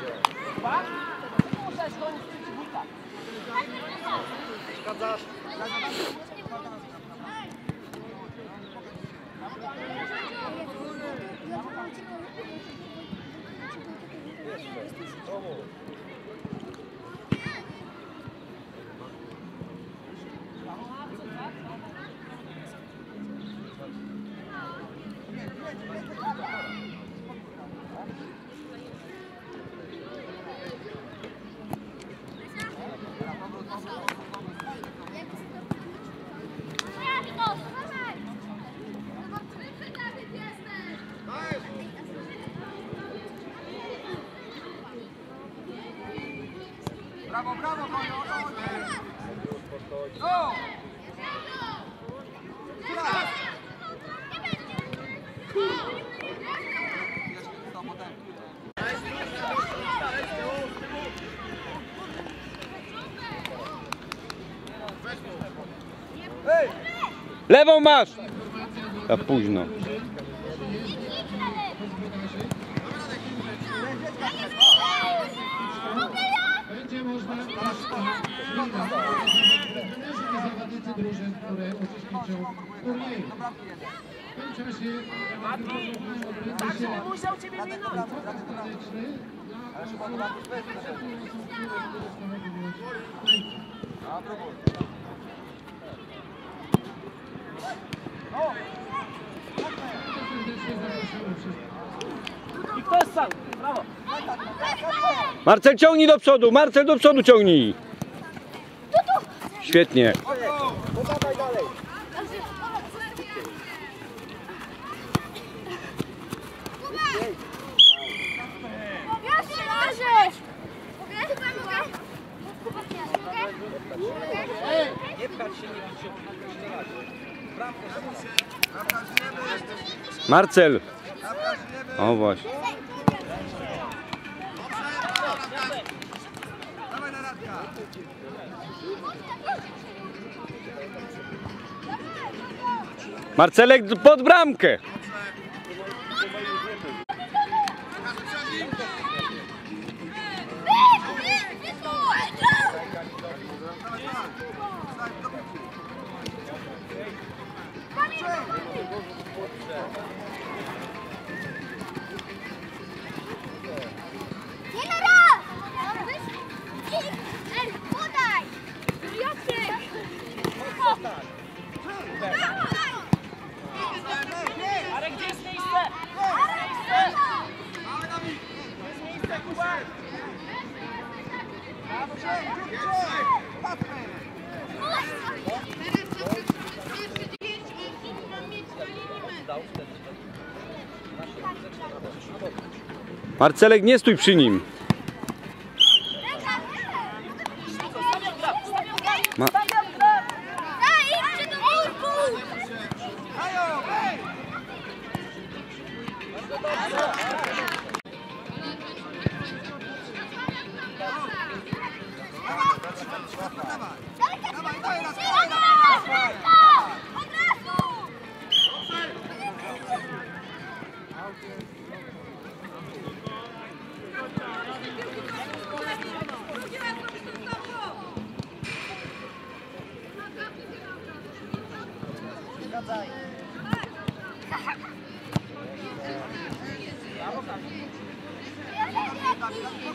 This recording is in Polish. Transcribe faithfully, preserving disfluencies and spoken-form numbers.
Możesz gonić przeciwnika. Zgadzasz? Brawo, brawo, Konio! No! Lewą masz! Za późno. Będzie można zawodnicy drużyn, które uczestniczą w turnieju. W tym czasie Musiał ciebie minąć. I kto jest sam? Brawo. Marcel, ciągnij do przodu! Marcel, do przodu ciągnij! Świetnie. Podawaj dalej. Nie pchać się, nie bić się. Marcel! O właśnie. Marcelek pod bramkę! Ale gdzie jest miejsce? Jest miejsce, Kuba! Marcelek, nie stój przy nim. Ma Dawaj.